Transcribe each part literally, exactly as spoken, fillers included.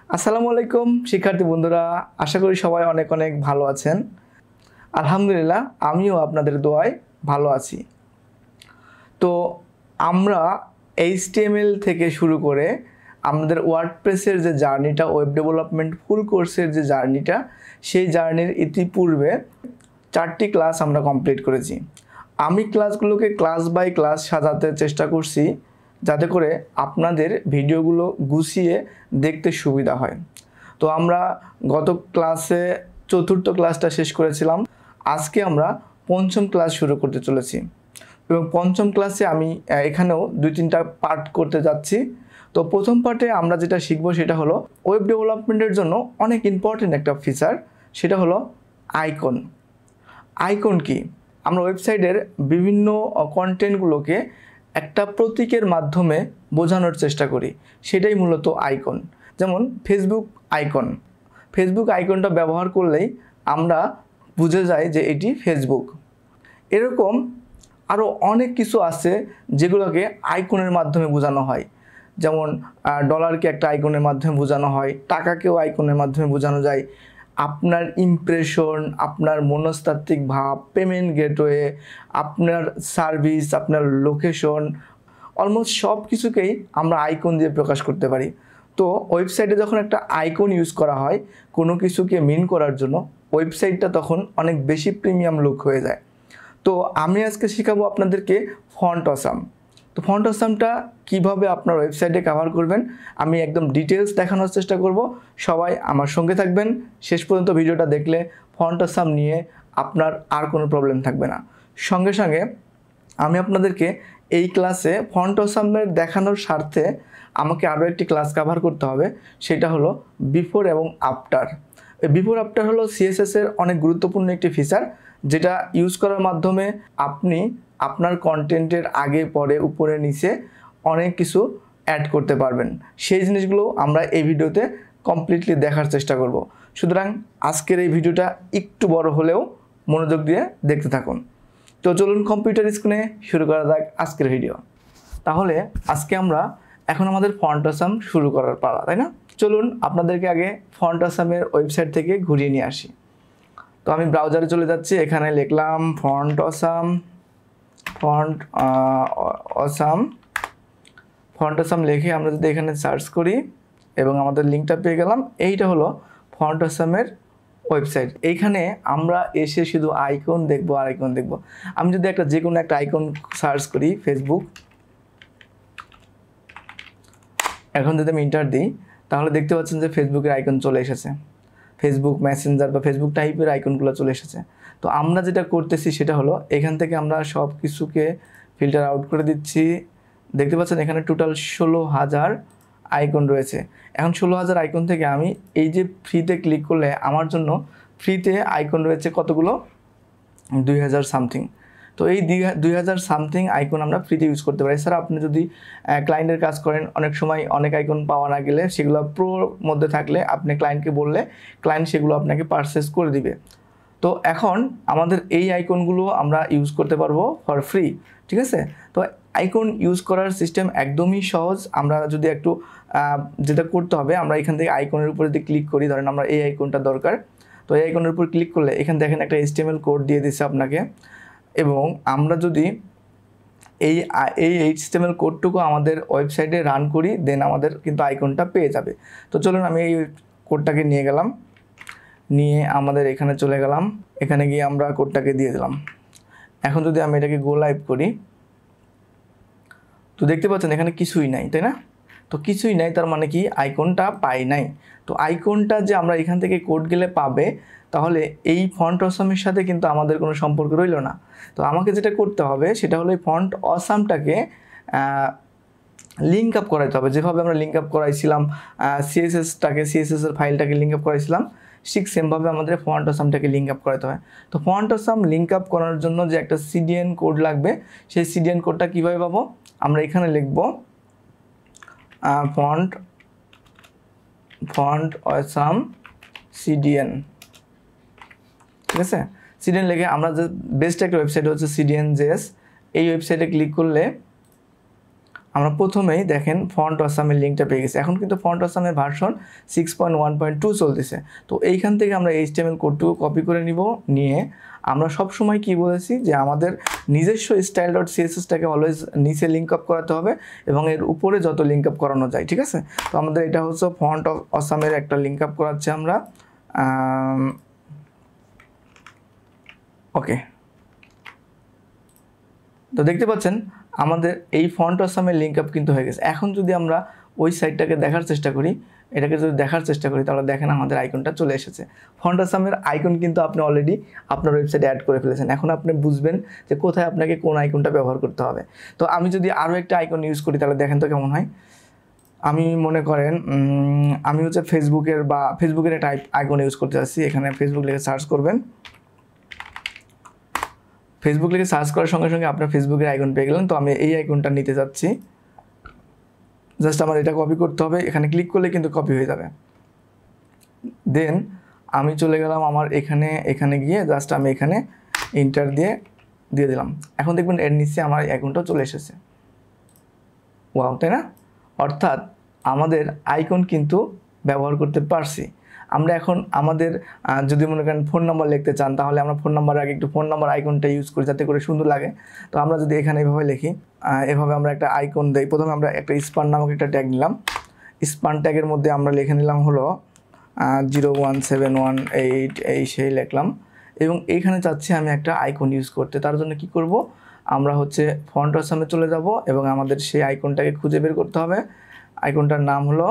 আসসালামু আলাইকুম শিক্ষার্থী বন্ধুরা, আশা করি সবাই অনেক অনেক ভালো আছেন। আলহামদুলিল্লাহ আমিও আপনাদের দোয়ায় ভালো আছি। তো আমরা এইচটিএমএল থেকে শুরু করে আমাদের ওয়ার্ডপ্রেসের যে জার্নিটা, ওয়েব ডেভেলপমেন্ট ফুল কোর্সের যে জার্নিটা, সেই জার্নির ইতিপূর্বে চারটি ক্লাস আমরা কমপ্লিট করেছি। আমি ক্লাসগুলোকে ক্লাস বাই ক্লাস সাজাতে চেষ্টা করছি যাতে করে আপনাদের ভিডিওগুলো গুছিয়ে দেখতে সুবিধা হয়। তো আমরা গত ক্লাসে চতুর্থ ক্লাসটা শেষ করেছিলাম, আজকে আমরা পঞ্চম ক্লাস শুরু করতে চলেছি এবং পঞ্চম ক্লাসে আমি এখানেও দুই তিনটা পার্ট করতে যাচ্ছি। তো প্রথম পার্টে আমরা যেটা শিখবো সেটা হলো ওয়েব ডেভেলপমেন্টের জন্য অনেক ইম্পর্টেন্ট একটা ফিচার, সেটা হলো আইকন। আইকন কি? আমরা ওয়েবসাইটের বিভিন্ন কন্টেন্টগুলোকে একটা প্রতীকের মাধ্যমে বোঝানোর চেষ্টা করি, সেটাই মূলত আইকন। যেমন ফেসবুক আইকন, ফেসবুক আইকনটা ব্যবহার করলেই আমরা বুঝে যাই যে এটি ফেসবুক। এরকম আরও অনেক কিছু আছে যেগুলোকে আইকনের মাধ্যমে বোঝানো হয়। যেমন ডলারকে একটা আইকনের মাধ্যমে বোঝানো হয়, টাকাকেও আইকনের মাধ্যমে বোঝানো যায়। আপনার ইমপ্রেশন, আপনার মনস্তাত্ত্বিক ভাব, পেমেন্ট গেটওয়ে, আপনার সার্ভিস, আপনার লোকেশন, অলমোস্ট সব কিছুকেই আমরা আইকন দিয়ে প্রকাশ করতে পারি। তো ওয়েবসাইটে যখন একটা আইকন ইউজ করা হয় কোনো কিছুকে মিন করার জন্য, ওয়েবসাইটটা তখন অনেক বেশি প্রিমিয়াম লুক হয়ে যায়। তো আমি আজকে শেখাবো আপনাদেরকে ফন্ট অসাম। তো ফন্ট অসামটা কীভাবে আপনার ওয়েবসাইটে কভার করবেন আমি একদম ডিটেলস দেখানোর চেষ্টা করব। সবাই আমার সঙ্গে থাকবেন, শেষ পর্যন্ত ভিডিওটা দেখলে ফন্ট অসাম নিয়ে আপনার আর কোনো প্রবলেম থাকবে না। সঙ্গে সঙ্গে আমি আপনাদেরকে এই ক্লাসে ফন্ট অসামের দেখানোর স্বার্থে আমাকে আরও একটি ক্লাস কভার করতে হবে, সেটা হলো বিফোর এবং আফটার। বিফোর আফটার হলো সিএসএস এর অনেক গুরুত্বপূর্ণ একটি ফিচার, যেটা ইউজ করার মাধ্যমে আপনি আপনার কন্টেন্টের আগে পরে উপরে নিচে অনেক কিছু অ্যাড করতে পারবেন। সেই জিনিসগুলো আমরা এই ভিডিওতে কমপ্লিটলি দেখার চেষ্টা করব। সুতরাং আজকের এই ভিডিওটা একটু বড় হলেও মনোযোগ দিয়ে দেখতে থাকুন। তো চলুন কম্পিউটার স্ক্রিনে শুরু করা যাক আজকের ভিডিও। তাহলে আজকে আমরা এখন আমাদের ফন্ট অসাম শুরু করার পালা, তাই না? চলুন আপনাদেরকে আগে ফন্ট অসামের ওয়েবসাইট থেকে ঘুরিয়ে নিয়ে আসি। তো আমি ব্রাউজারে চলে যাচ্ছি, এখানে লিখলাম font awesome, font awesome font awesome লিখে আমরা যদি এখানে সার্চ করি এবং আমাদের লিঙ্কটা পেয়ে গেলাম, এইটা হলো ফন্ট অসামের ওয়েবসাইট। এইখানে আমরা এসে শুধু আইকন দেখবো আর আইকন দেখবো। আমি যদি একটা যে কোনো একটা আইকন সার্চ করি, ফেসবুক, এখন যদি আমি ইন্টার দিই তাহলে দেখতে পাচ্ছেন যে ফেসবুকের আইকন চলে এসেছে, ফেসবুক মেসেঞ্জার বা ফেসবুক টাইপের আইকনগুলো চলে এসেছে। তো আমরা যেটা করতেছি সেটা হলো এখান থেকে আমরা সব কিছুকে ফিল্টার আউট করে দিচ্ছি। দেখতে পাচ্ছেন এখানে টোটাল ষোলো হাজার আইকন রয়েছে। এখন ষোলো হাজার আইকন থেকে আমি এই যে ফ্রিতে ক্লিক করলে আমার জন্য ফ্রিতে আইকন রয়েছে কতগুলো? দুই হাজার সামথিং। তো এই দুই হাজার সামথিং আইকন আমরা ফ্রিতে ইউজ করতে পারি। এছাড়া আপনি যদি ক্লায়েন্টের কাজ করেন, অনেক সময় অনেক আইকন পাওয়া না গেলে সেগুলো প্রোর মধ্যে থাকলে আপনি ক্লায়েন্টকে বললে ক্লায়েন্ট সেগুলো আপনাকে পারচেস করে দিবে। তো এখন আমাদের এই আইকনগুলো আমরা ইউজ করতে পারবো ফর ফ্রি, ঠিক আছে? তো আইকন ইউজ করার সিস্টেম একদমই সহজ। আমরা যদি একটু যেটা করতে হবে, আমরা এখান থেকে আইকনের উপরে যদি ক্লিক করি, ধরেন আমরা এই আইকনটা দরকার, তো এই আইকনের উপর ক্লিক করলে এখানে দেখেন একটা এইচটিএমএল কোড দিয়ে দিচ্ছে আপনাকে, এবং আমরা যদি এই এই এইচটিএমএল কোডটুকু আমাদের ওয়েবসাইটে রান করি দেন আমাদের কিন্তু আইকনটা পেয়ে যাবে। তো চলুন আমি এই কোডটাকে নিয়ে গেলাম, নিয়ে আমাদের এখানে চলে গেলাম, এখানে গিয়ে আমরা কোডটাকে দিয়ে দিলাম। এখন যদি আমি এটাকে গো লাইভ করি তো দেখতে পাচ্ছেন এখানে কিছুই নাই, তাই না? তো কিছুই নাই তার মানে কি আইকনটা পাই নাই। তো আইকনটা যে আমরা এখান থেকে কোড গেলে পাবে, তাহলে এই ফন্ট অসামের সাথে কিন্তু আমাদের কোনো সম্পর্ক রইল না। তো আমাকে যেটা করতে হবে সেটা হলো এই ফন্ট অসামটাকে লিঙ্ক আপ করাইতে হবে। যেভাবে আমরা লিঙ্ক আপ করাইছিলাম সিএসএসটাকে, সিএসএস এর ফাইলটাকে লিঙ্ক আপ করাইছিলাম, ঠিক সেমভাবে আমাদের ফন্ট অসামটাকে লিঙ্ক আপ করাতে হয়। তো ফন্ট অসাম লিঙ্ক আপ করার জন্য যে একটা সিডিএন কোড লাগবে, সেই সিডিএন কোডটা কীভাবে পাবো? আমরা এখানে লিখব ফন্ট ফন্ট অসাম সিডিএন, ঠিক আছে? সিডিএন লিখে আমরা যে বেস্ট একটা ওয়েবসাইট হচ্ছে সিডিএন জেএস, এই ওয়েবসাইটে ক্লিক করলে আমরা প্রথমেই দেখেন ফন্ট অসামের লিঙ্কটা পেয়ে গেছি। এখন কিন্তু ফন্ট অসামের version six point one point two চলতেছে। তো এইখান থেকে আমরা এইচটিএমএল কোডটুকু কপি করে নিব, নিয়ে আমরা সবসময় কি বলেছি যে আমাদের নিজস্ব স্টাইল ডট সিএসএসটাকে অলওয়েজ নিচে লিঙ্ক আপ করাতে হবে এবং এর উপরে যত লিঙ্ক আপ করানো যায়, ঠিক আছে। তো আমাদের এটা হচ্ছে ফন্ট অফ অসামের একটা লিঙ্ক আপ করাচ্ছি আমরা। ওকে, তো দেখতে পাচ্ছেন আমাদের এই ফন্ট অসামের লিঙ্ক আপ কিন্তু হয়ে গেছে। এখন যদি আমরা ওই সাইটটাকে দেখার চেষ্টা করি, এটাকে যদি দেখার চেষ্টা করি তাহলে দেখেন আমাদের আইকনটা চলে এসেছে। ফন্ট অসামের আইকন কিন্তু আপনি অলরেডি আপনার ওয়েবসাইটে অ্যাড করে ফেলেছেন। এখন আপনি বুঝবেন যে কোথায় আপনাকে কোন আইকনটা ব্যবহার করতে হবে। তো আমি যদি আরও একটা আইকন ইউজ করি তাহলে দেখেন তো কেমন হয়। আমি মনে করেন আমি হচ্ছে ফেসবুকের বা ফেসবুকের একটা আইকন ইউজ করতে চাচ্ছি। এখানে ফেসবুক লিখে সার্চ করবেন। ফেসবুক লিখে সার্চ করার সঙ্গে সঙ্গে আপনার ফেসবুকের আইকন পেয়ে গেলেন। তো আমি এই আইকনটা নিতে যাচ্ছি। জাস্ট আমার এটা কপি করতে হবে, এখানে ক্লিক করলে কিন্তু কপি হয়ে যাবে। দেন আমি চলে গেলাম আমার এখানে এখানে গিয়ে জাস্ট আমি এখানে এন্টার দিয়ে দিয়ে দিলাম। এখন দেখবেন এর নিচে আমার আইকনটাও চলে এসেছে। ওয়াও, তাই না? অর্থাৎ আমাদের আইকন কিন্তু ব্যবহার করতে পারছি আমরা। এখন আমাদের যদি মনে করেন ফোন নাম্বার লিখতে চান তাহলে আমরা ফোন নাম্বার আগে একটু ফোন নাম্বার আইকনটা ইউজ করি যাতে করে সুন্দর লাগে। তো আমরা যদি এখানে এভাবে লিখি, এভাবে আমরা একটা আইকন দেই। প্রথমে আমরা একটা স্পান নামক একটা ট্যাগ নিলাম। স্পান ট্যাগের মধ্যে আমরা লিখে নিলাম হলো zero one seven one eight এই সেই লিখলাম এবং এইখানে চাচ্ছি আমি একটা আইকন ইউজ করতে। তার জন্য কি করব, আমরা হচ্ছে ফন্ট অসামে চলে যাব এবং আমাদের সেই আইকনটাকে খুঁজে বের করতে হবে। আইকনটার নাম হলো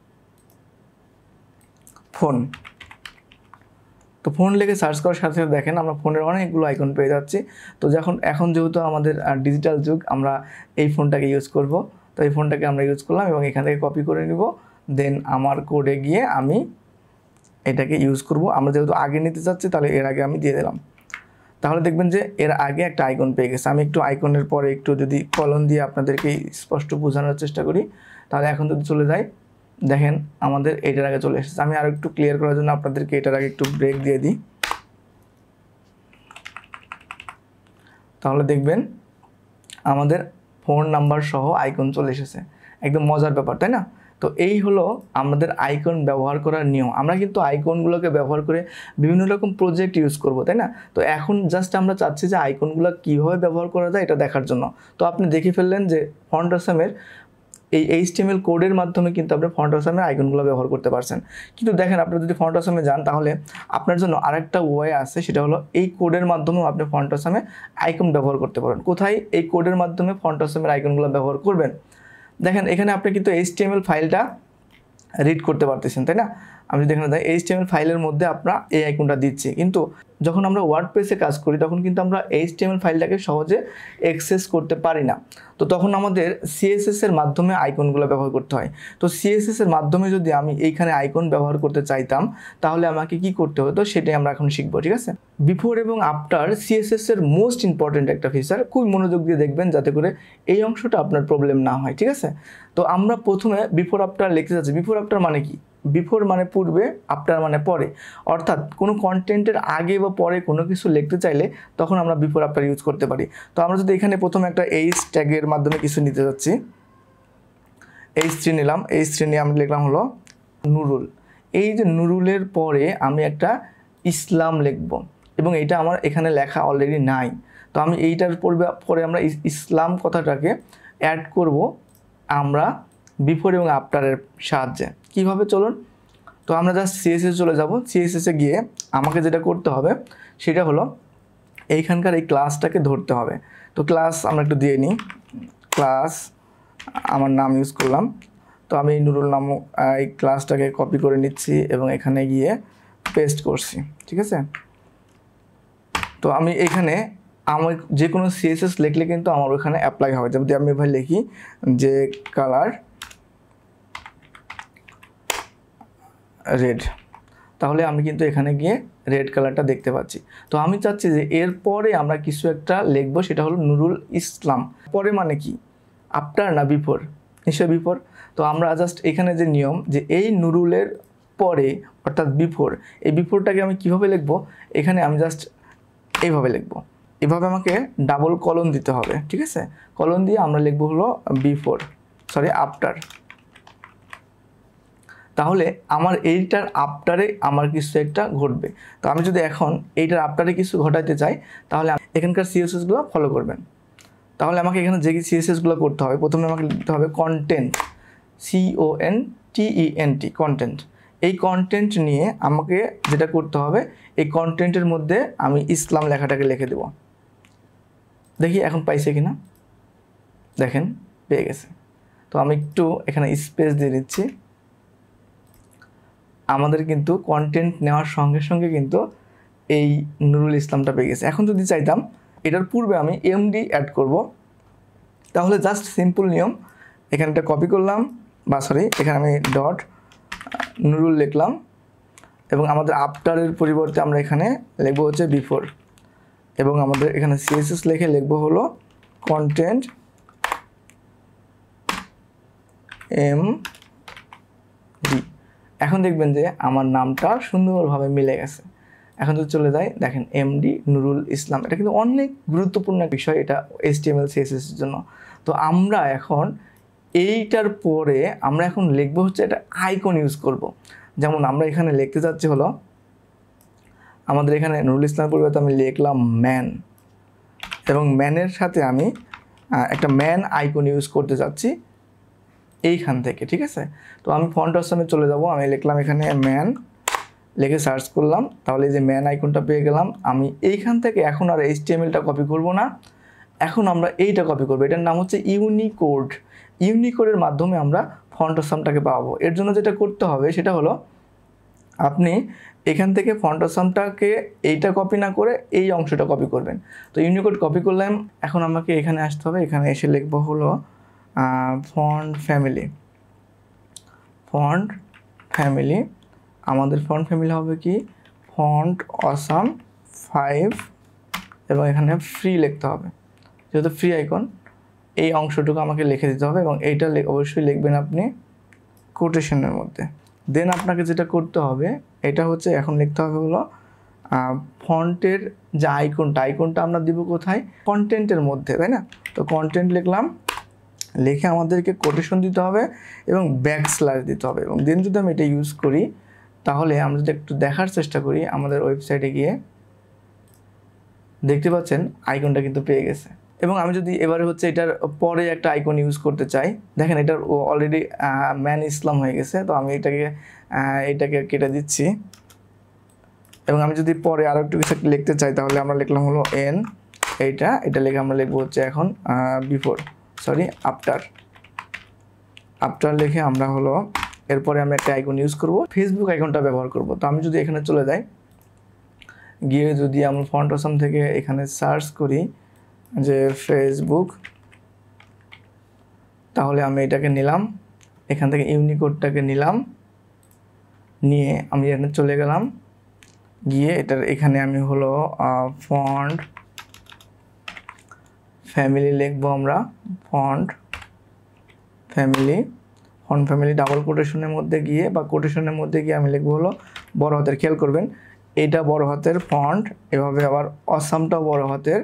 ফোন। তো ফোন লিখে সার্চ করার সাথে সাথে দেখেন আমরা ফোনের অনেকগুলো আইকন পেয়ে যাচ্ছি। তো যখন এখন যেহেতু আমাদের ডিজিটাল যুগ, আমরা এই ফোনটাকে ইউজ করব। তো এই ফোনটাকে আমরা ইউজ করলাম এবং এখান থেকে কপি করে নিব। দেন আমার কোডে গিয়ে আমি এটাকে ইউজ করব। আমরা যেহেতু আগে নিতে চাচ্ছি তাহলে এর আগে আমি দিয়ে দিলাম। তাহলে দেখবেন যে এর আগে একটা আইকন পেয়ে গেছে। আমি একটু আইকনের পরে একটু যদি কলন দিয়ে আপনাদেরকে স্পষ্ট বোঝানোর চেষ্টা করি তাহলে এখন যদি চলে যাই দেখেন আমাদের এটার আগে চলে এসেছে। আমি আরো একটু ক্লিয়ার করার জন্য আপনাদেরকে এটার আগে একটু ব্রেক দিয়ে দিই, তাহলে দেখবেন আমাদের ফোন নাম্বার সহ আইকন চলে এসেছে। একদম মজার ব্যাপার, তাই না? তো এই হলো আমাদের আইকন ব্যবহার করার নিয়ম। আমরা কিন্তু আইকনগুলোকে ব্যবহার করে বিভিন্ন রকম প্রজেক্ট ইউজ করব, তাই না? তো এখন জাস্ট আমরা চাচ্ছি যে আইকনগুলো কীভাবে ব্যবহার করা যায় এটা দেখার জন্য। তো আপনি দেখে ফেললেন যে ফন্ট অসামের এই এইচটিএমএল কোডের মাধ্যমে কিন্তু আপনি ফন্ট অসামের আইকনগুলো ব্যবহার করতে পারছেন। কিন্তু দেখেন আপনি যদি ফন্ট অসামে যান তাহলে আপনার জন্য আরেকটা ওয়ে আছে, সেটা হলো এই কোডের মাধ্যমেও আপনি ফন্ট অসামে আইকন ব্যবহার করতে পারেন। কোথায় এই কোডের মাধ্যমে ফন্ট অসামের আইকনগুলো ব্যবহার করবেন? দেখেন এখানে আপনি কিন্তু এইচটিএমএল ফাইলটা রিড করতে পারতেছেন, তাই না? আমি যদি এখানে দেখ এইচটিএমএল ফাইলের মধ্যে আপনার এই আইকনটা দিচ্ছি, কিন্তু যখন আমরা ওয়ার্ডপ্রেসে কাজ করি তখন কিন্তু আমরা এইচটিএমএল ফাইলটাকে সহজে অ্যাক্সেস করতে পারি না। তো তখন আমাদের সিএসএস এর মাধ্যমে আইকনগুলো ব্যবহার করতে হয়। তো সিএসএস এর মাধ্যমে যদি আমি এইখানে আইকন ব্যবহার করতে চাইতাম তাহলে আমাকে কি করতে হতো সেটাই আমরা এখন শিখবো, ঠিক আছে? বিফোর এবং আফটার সিএসএস এর মোস্ট ইম্পর্টেন্ট একটা ফিচার, খুব মনোযোগ দিয়ে দেখবেন যাতে করে এই অংশটা আপনার প্রবলেম না হয়, ঠিক আছে? তো আমরা প্রথমে বিফোর আফটার লিখতে যাচ্ছি। বিফোর আফটার মানে কি? বিফোর মানে পূর্বে, আফটার মানে পরে। অর্থাৎ কোনো কন্টেন্টের আগে বা পরে কোনো কিছু লিখতে চাইলে তখন আমরা বিফোর আফটার ইউজ করতে পারি। তো আমরা যদি এখানে প্রথমে একটা এইচ ট্যাগের মাধ্যমে কিছু নিতে যাচ্ছি, এইচ থ্রি নিলাম। এইচ থ্রি নিয়ে আমি লিখলাম হলো নুরুল। এই যে নুরুলের পরে আমি একটা ইসলাম লিখব এবং এটা আমার এখানে লেখা অলরেডি নাই। তো আমি এইটার পরে পরে আমরা ইসলাম কথাটাকে অ্যাড করব আমরা বিফোর এবং আফটারের সাহায্যে। কিভাবে চলুন? তো আমরা জাস্ট সিএসএস চলে যাব। সিএসএসে গিয়ে আমাকে যেটা করতে হবে সেটা হলো এইখানকার এই ক্লাসটাকে ধরতে হবে। তো ক্লাস আমরা একটু দিয়ে নিই, ক্লাস আমার নাম ইউজ করলাম। তো আমি নুরুল নামক এই ক্লাসটাকে কপি করে নিচ্ছি এবং এখানে গিয়ে পেস্ট করছি, ঠিক আছে? তো আমি এখানে আমার যে কোনো সিএসএস লিখলে কিন্তু আমার ওখানে অ্যাপ্লাই হবে। যদি আমি এভাবে লিখি যে কালার রেড, তাহলে আমি কিন্তু এখানে গিয়ে রেড কালারটা দেখতে পাচ্ছি। তো আমি চাচ্ছি যে এরপরে আমরা কিছু একটা লিখবো, সেটা হলো নুরুল ইসলাম। পরে মানে কি? আফটার না বিফোর? নিশ্চয় বিফোর। তো আমরা জাস্ট এখানে যে নিয়ম যে এই নুরুলের পরে অর্থাৎ বিফোর, এই বিফোরটাকে আমি কিভাবে লিখবো? এখানে আমি জাস্ট এইভাবে লিখবো। এভাবে আমাকে ডাবল কলন দিতে হবে, ঠিক আছে। কলন দিয়ে আমরা লিখবো হলো বিফোর সরি আফটার। তাহলে আমার এইটার আফটারে আমার কিছু একটা ঘটবে। তো আমি যদি এখন এইটার আফটারে কিছু ঘটাইতে চাই তাহলে এখানকার সিএসএসগুলো ফলো করবেন। তাহলে আমাকে এখানে যে সিএসএসগুলো করতে হবে, প্রথমে আমাকে লিখতে হবে content, C O N T E N T, content. এই কন্টেন্ট নিয়ে আমাকে যেটা করতে হবে, এই কন্টেন্টের মধ্যে আমি ইসলাম লেখাটাকে লিখে দেব। দেখি এখন পাইছে কিনা, দেখেন পেয়ে গেছে। তো আমি একটু এখানে স্পেস দিয়ে দিচ্ছি। আমাদের কিন্তু কন্টেন্ট নেওয়ার সঙ্গে সঙ্গে কিন্তু এই নুরুল ইসলামটা পেয়ে গেছে। এখন যদি চাইতাম এটার পূর্বে আমি এমডি অ্যাড করব, তাহলে জাস্ট সিম্পল নিয়ম, এখানটা কপি করলাম বা সরি এখানে আমি ডট নুরুল লিখলাম এবং আমাদের আফটারের পরিবর্তে আমরা এখানে লিখবো হচ্ছে বিফোর এবং আমাদের এখানে সিএসএস লিখে লিখবো হলো কন্টেন্ট এম ডি। এখন দেখবেন যে আমার নামটা সুন্দরভাবে মিলে গেছে। এখন যদি চলে যায় দেখেন এমডি নুরুল ইসলাম, এটা কিন্তু অনেক গুরুত্বপূর্ণ বিষয় এটা এইচটিএমএল সিএসএস এর জন্য। তো আমরা এখন এইটার পরে আমরা এখন লিখবো হচ্ছে এটা আইকন ইউজ করব। যেমন আমরা এখানে লিখতে যাচ্ছি হলো আমাদের এখানে নুরুল ইসলামের পরিবর্তে আমি লিখলাম ম্যান এবং ম্যানের সাথে আমি একটা ম্যান আইকন ইউজ করতে যাচ্ছি এইখান থেকে, ঠিক আছে। তো আমি ফন্ট অপশনে চলে যাব, আমি লিখলাম এখানে ম্যান, লিখে সার্চ করলাম, তাহলে এই যে ম্যান আইকনটা পেয়ে গেলাম। আমি এইখান থেকে এখন আর এইচটিএমএলটা কপি করব না, এখন আমরা এইটা কপি করব। এটার নাম হচ্ছে ইউনিকোড। ইউনিকোডের মাধ্যমে আমরা ফন্ট অপশনটাকে পাবো। এর জন্য যেটা করতে হবে সেটা হলো আপনি এখান থেকে ফন্ট অপশনটাকে এইটা কপি না করে এই অংশটা কপি করবেন। তো ইউনিকোড কপি করলাম, এখন আমাকে এখানে আসতে হবে, এখানে এসে লিখবো হলো ফন্ট ফ্যামিলি। ফন্ট ফ্যামিলি আমাদের ফন্ট ফ্যামিলি হবে কি ফন্ট অসাম ফাইভ এবং এখানে ফ্রি লিখতে হবে, যেহেতু ফ্রি আইকন এই অংশটুকু আমাকে লিখে দিতে হবে এবং এইটা অবশ্যই লিখবেন আপনি কোটেশনের মধ্যে। দেন আপনাকে যেটা করতে হবে এটা হচ্ছে এখন লিখতে হবে হলো ফন্টের যে আইকনটা, আইকনটা আমরা দিব কোথায়, কন্টেন্টের মধ্যে, তাই না। তো কন্টেন্ট লিখলাম, লিখে আমাদেরকে কোটেশন দিতে হবে এবং ব্যাক স্ল্যাশ দিতে হবে এবং দেন যদি আমি এটা ইউজ করি তাহলে আমরা যদি একটু দেখার চেষ্টা করি আমাদের ওয়েবসাইটে গিয়ে দেখতে পাচ্ছেন আইকনটা কিন্তু পেয়ে গেছে। এবং আমি যদি এবারে হচ্ছে এটার পরে একটা আইকন ইউজ করতে চাই, দেখেন এটার অলরেডি ম্যান ইসলাম হয়ে গেছে। তো আমি এটাকে এটাকে কেটে দিচ্ছি এবং আমি যদি পরে আরও একটু কিছু লিখতে চাই তাহলে আমরা লিখলাম হলো এন, এইটা এটা লিখে আমরা লিখবো হচ্ছে এখন বিফোর সরি আফটার। আফটার লিখে আমরা হলো এরপরে আমি একটা আইকন ইউজ করব, ফেসবুক আইকনটা ব্যবহার করব। তো আমি যদি এখানে চলে যাই, গিয়ে যদি আমরা ফন্ট অপশন থেকে এখানে সার্চ করি যে ফেসবুক, তাহলে আমি এটাকে নিলাম, এখান থেকে ইউনিকোডটাকে নিলাম, নিয়ে আমি এখানে চলে গেলাম, গিয়ে এটার এখানে আমি হলো ফন্ট ফ্যামিলি লিখবো আমরা, font family font family double কোটেশনের মধ্যে গিয়ে বা কোটেশনের মধ্যে গিয়ে আমি লিখবো হলো বড় হাতের। খেয়াল করবেন এটা বড় হাতের ফন্ট, এভাবে আবার অসামটাও বড় হাতের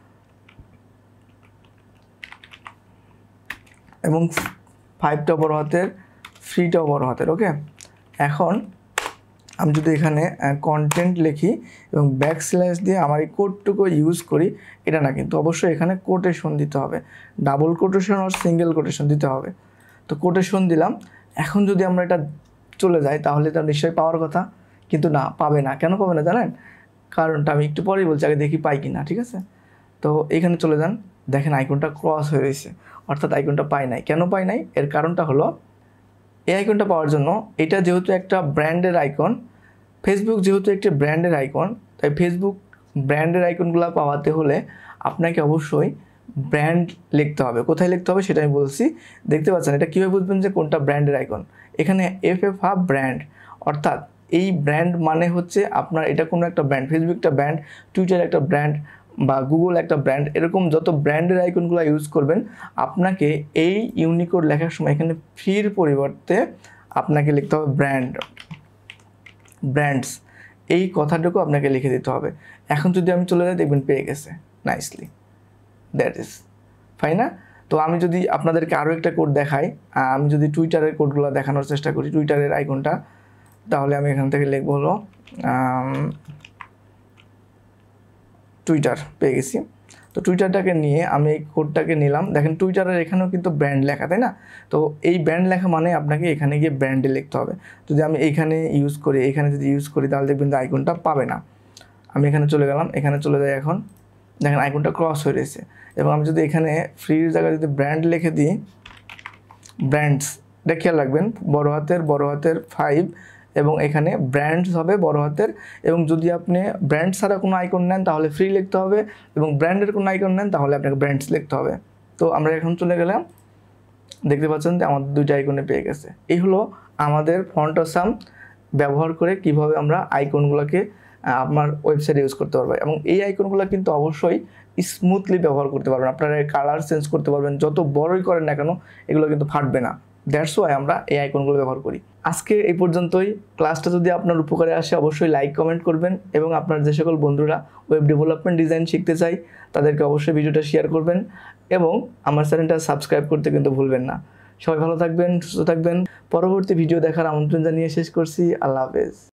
এবং ফাইভটা বড় হাতের, ফ্রিটাও বড় হাতের। ওকে, এখন আমি যদি এখানে কন্টেন্ট লিখি এবং ব্যাক স্ল্যাশ দিয়ে আমার এই কোডটুকু ইউজ করি, এটা না, কিন্তু অবশ্যই এখানে কোটেশন দিতে হবে, ডাবল কোটেশন আর সিঙ্গেল কোটেশন দিতে হবে। তো কোটেশন দিলাম। এখন যদি আমরা এটা চলে যাই তাহলে এটা নিশ্চয়ই পাওয়ার কথা, কিন্তু না, পাবে না। কেন পাবে না জানেন? কারণটা আমি একটু পরেই বলছি, আগে দেখি পাই কি না, ঠিক আছে। তো এখানে চলে যান, দেখেন আইকনটা ক্রস হয়ে রয়েছে, অর্থাৎ আইকনটা পাই নাই। কেন পাই নাই? এর কারণটা হলো এই আইকনটা পাওয়ার জন্য এটা যেহেতু একটা ব্র্যান্ডের আইকন, ফেসবুক যেহেতু একটি ব্র্যান্ডের আইকন, তাই ফেসবুক ব্র্যান্ডের আইকনগুলো পাওয়াতে হলে আপনাকে অবশ্যই ব্র্যান্ড লিখতে হবে। কোথায় লিখতে হবে সেটা আমি বলছি, দেখতে পাচ্ছেন। এটা কীভাবে বুঝবেন যে কোনটা ব্র্যান্ডের আইকন? এখানে এফ এফ হাফ ব্র্যান্ড, অর্থাৎ এই ব্র্যান্ড মানে হচ্ছে আপনার এটা কোনো একটা ব্র্যান্ড, ফেসবুক একটা ব্র্যান্ড, টুইটার একটা ব্র্যান্ড বা গুগল একটা ব্র্যান্ড, এরকম যত ব্র্যান্ডের আইকনগুলো ইউজ করবেন আপনাকে এই ইউনিকোড লেখার সময় এখানে ফ্রির পরিবর্তে আপনাকে লিখতে হবে ব্র্যান্ড, ব্র্যান্ডস, এই কথাটুকু আপনাকে লিখে দিতে হবে। এখন যদি আমি চলে যাই দেখবেন পেয়ে গেছে। নাইসলি, দ্যাট ইজ ফাইন না? তো আমি যদি আপনাদেরকে আরও একটা কোড দেখাই, আমি যদি টুইটারের কোডগুলো দেখানোর চেষ্টা করি, টুইটারের আইকনটা, তাহলে আমি এখান থেকে লিখব হলো টুইটার, পেয়ে গেছি। তো টুইটারটাকে নিয়ে আমি এই কোডটাকে নিলাম। দেখেন টুইটারের এখানেও কিন্তু ব্র্যান্ড লেখা, তাই না? তো এই ব্র্যান্ড লেখা মানে আপনাকে এখানে গিয়ে ব্র্যান্ডে লিখতে হবে। যদি আমি এইখানে ইউজ করি, এখানে যদি ইউজ করি, তাহলে দেখবেন যে আইকনটা পাবে না। আমি এখানে চলে গেলাম, এখানে চলে যাই, এখন দেখেন আইকনটা ক্রস হয়ে রয়েছে। এবং আমি যদি এখানে ফ্রির জায়গায় যদি ব্র্যান্ড লিখে দিই, ব্র্যান্ডস, এটা খেয়াল রাখবেন, বড় হাতের বড় হাতের ফাইভ, এবং এখানে ব্র্যান্ডস হবে বড় হাতের। এবং যদি আপনি ব্র্যান্ড ছাড়া কোনো আইকন নেন তাহলে ফ্রি লিখতে হবে, এবং ব্র্যান্ডের কোনো আইকন নেন তাহলে আপনাকে ব্র্যান্ডস লিখতে হবে। তো আমরা এখন চলে গেলাম, দেখতে পাচ্ছেন যে আমাদের দুইটা আইকনে পেয়ে গেছে। এই হলো আমাদের ফন্ট অসাম ব্যবহার করে কিভাবে আমরা আইকনগুলোকে আপনার ওয়েবসাইটে ইউজ করতে পারবেন। এবং এই আইকনগুলো কিন্তু অবশ্যই স্মুথলি ব্যবহার করতে পারবেন, আপনারা কালার চেঞ্জ করতে পারবেন, যত বড়ই করেন না কেন এগুলো কিন্তু ফাটবে না। দ্যাটস ওয়াই আমরা এই আইকনগুলো ব্যবহার করি। আজকে এই পর্যন্তই। ক্লাসটা যদি আপনার উপকারে আসে অবশ্যই লাইক কমেন্ট করবেন, এবং আপনার যে সকল বন্ধুরা ওয়েব ডেভেলপমেন্ট ডিজাইন শিখতে চাই তাদেরকে অবশ্যই ভিডিওটা শেয়ার করবেন, এবং আমার চ্যানেলটা সাবস্ক্রাইব করতে কিন্তু ভুলবেন না। সবাই ভালো থাকবেন, সুস্থ থাকবেন। পরবর্তী ভিডিও দেখার আমন্ত্রণ জানিয়ে শেষ করছি। আল্লাহ হাফেজ।